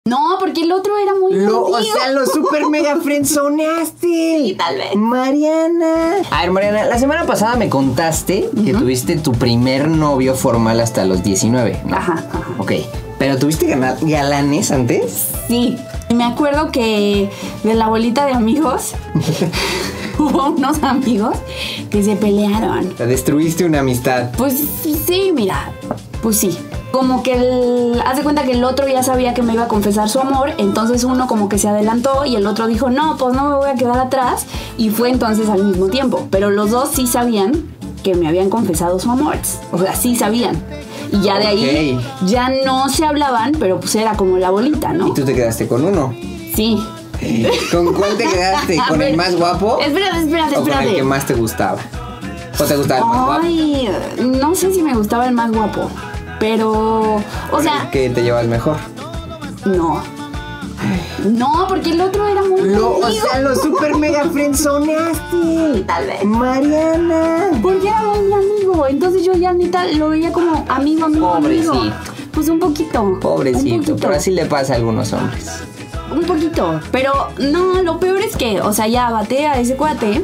No, porque el otro era muy O sea, lo super mega friendzoneaste. Sí, tal vez. Mariana. A ver, Mariana, la semana pasada me contaste que tuviste tu primer novio formal hasta los 19, ¿no? Ajá. Ok. ¿Pero tuviste galanes antes? Sí. Me acuerdo que de la bolita de amigos hubo unos amigos que se pelearon. O sea, destruiste una amistad. Pues sí, mira. Pues sí. Como que haz de cuenta que el otro ya sabía que me iba a confesar su amor, entonces uno como que se adelantó y el otro dijo, no, pues no me voy a quedar atrás, y fue entonces al mismo tiempo. Pero los dos sí sabían que me habían confesado su amor. O sea, sí sabían. Y ya de ahí ya no se hablaban, pero pues era como la bolita, ¿no? ¿Y tú te quedaste con uno? Sí. ¿Con cuál te quedaste? ¿Con el más guapo? Espérate. ¿O con el que más te gustaba? ¿O te gustaba el más guapo? Ay, no sé si me gustaba el más guapo, pero, o sea... ¿Que te llevas mejor? No, porque el otro era muy... O sea, lo super mega friendzoneaste. Tal vez. Mariana. Porque era muy amigo, entonces yo ya neta lo veía como amigo. Pobrecito. Pues un poquito. Pobrecito, pero así le pasa a algunos hombres. Un poquito, pero no, lo peor es que, o sea, ya baté a ese cuate.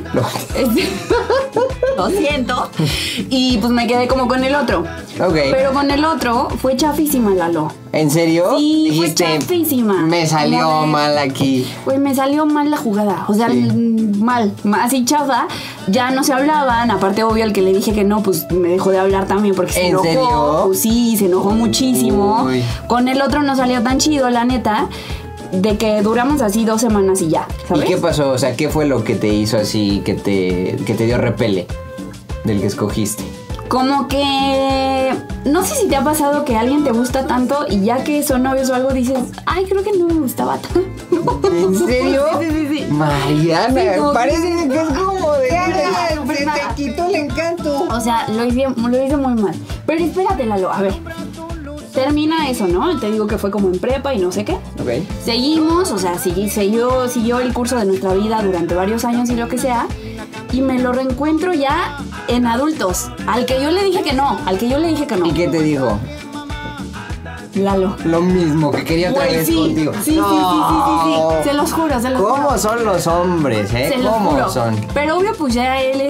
Lo siento. Y pues me quedé como con el otro. Ok. Pero con el otro fue chafísima, Lalo. ¿En serio? Sí, dijiste, fue chafísima. Me salió mal aquí. Pues me salió mal la jugada. O sea, mal, así chafa. Ya no se hablaban. Aparte, obvio, el que le dije que no, pues me dejó de hablar también porque se enojó. ¿En serio? Pues sí, se enojó muchísimo. Uy. Con el otro no salió tan chido, la neta. De que duramos así 2 semanas y ya, ¿sabes? ¿Y qué pasó? O sea, ¿qué fue lo que te hizo así, que te dio repele del que escogiste? Como que... No sé si te ha pasado que alguien te gusta tanto y ya que son novios o algo dices, ay, creo que no me gustaba tanto. ¿En serio? Sí. Mariana, sí, parece que es como de... Se te quitó el encanto. O sea, lo hice muy mal. Pero espérate, Lalo, a ver. Termina eso, ¿no? Te digo que fue como en prepa y no sé qué. Ok. Seguimos, o sea, siguió el curso de nuestra vida durante varios años y lo que sea. Y me lo reencuentro ya en adultos. Al que yo le dije que no. ¿Y qué te dijo? Lalo. Lo mismo, que quería otra vez contigo. Sí. Se los juro. ¿Cómo son los hombres, ¿Cómo son? Pero obvio, pues ya él,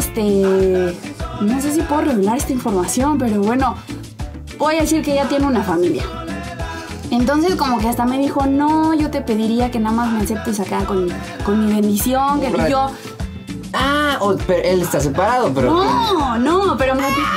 no sé si puedo revelar esta información, pero bueno, voy a decir que ya tiene una familia. Entonces como que hasta me dijo, no, yo te pediría que nada más me aceptes acá con mi bendición, que yo... pero él está separado, pero... No, pero me aplicó...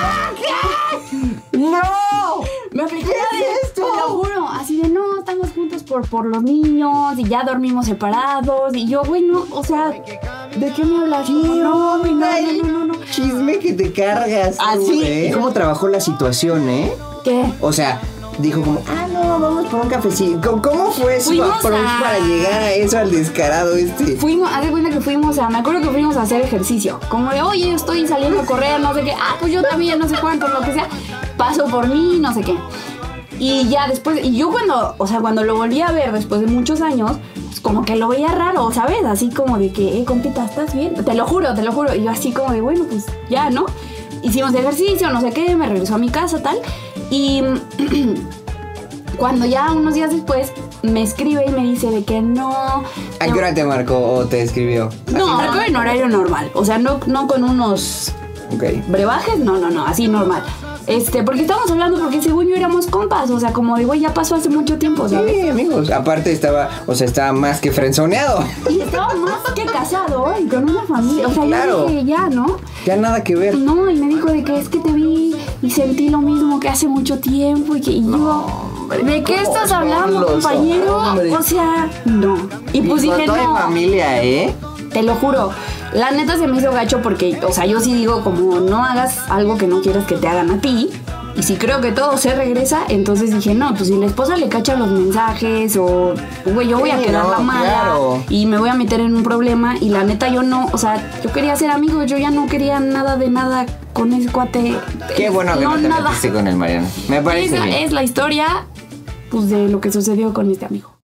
¡No! Me aplicó de esto, te lo juro. Así de, no, estamos juntos por los niños y ya dormimos separados. Y yo, güey, no, o sea, ¿de qué me hablas? No. Chisme que te cargas. Así. ¿Y cómo trabajó la situación, ¿Qué? O sea... Dijo como, no, vamos por un cafecito. ¿Cómo fue su approach para llegar a eso, al descarado haz de cuenta que me acuerdo que fuimos a hacer ejercicio. Como de, oye, estoy saliendo a correr, no sé qué. Pues yo también, no sé cuánto, lo que sea. Paso por mí, no sé qué. Y ya después, y yo cuando lo volví a ver después de muchos años, pues como que lo veía raro, ¿sabes? Así como de que, compita, ¿estás bien? Te lo juro. Y yo así como de, bueno, pues ya, ¿no? Hicimos ejercicio, no sé qué, me regresó a mi casa, tal. Y cuando ya unos días después me escribe y me dice de que no... ¿A qué hora te marcó o te escribió? No, marcó en horario normal. O sea, no con unos brebajes, no, así normal. Porque estábamos hablando porque según yo éramos compas. O sea, como de, güey, ya pasó hace mucho tiempo, ¿sabes? Sí, amigos. Aparte estaba más que frenzoneado. Y estaba más que casado y con una familia. O sea, claro. Yo dije, ya, ¿no? Ya nada que ver. No, y me dijo de que es que te vi y sentí lo mismo que hace mucho tiempo. Y yo, ¿de qué estás hablando, compañero? Hombres. O sea, no. Y pues dije, no. Hay familia, Te lo juro. La neta se me hizo gacho porque, o sea, yo sí digo como no hagas algo que no quieras que te hagan a ti. Y si creo que todo se regresa, entonces dije, no, pues si la esposa le cacha los mensajes o, güey, yo voy a quedar la mala y me voy a meter en un problema. Y la neta yo no, o sea, yo quería ser amigos, yo ya no quería nada de nada con ese cuate. Qué bueno que no te metiste con él, Mariana. Me parece bien. Es la historia, pues, de lo que sucedió con este amigo.